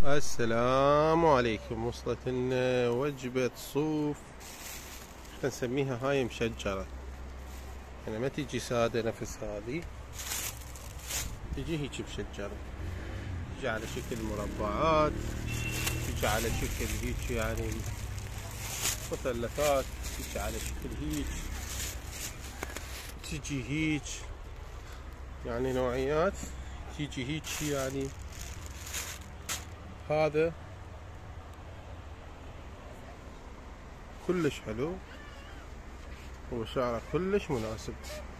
السلام عليكم. وصلت لنا وجبة صوف، نسميها هاي مشجرة، يعني ما تجي سادة نفس هذه، تجي هيك مشجرة، تجي على شكل مربعات، تجي على شكل هيك يعني مثلثات، تجي على شكل هيك، تجي هيك، يعني نوعيات تجي هيك يعني. هذا كلش حلو وسعره كلش مناسب.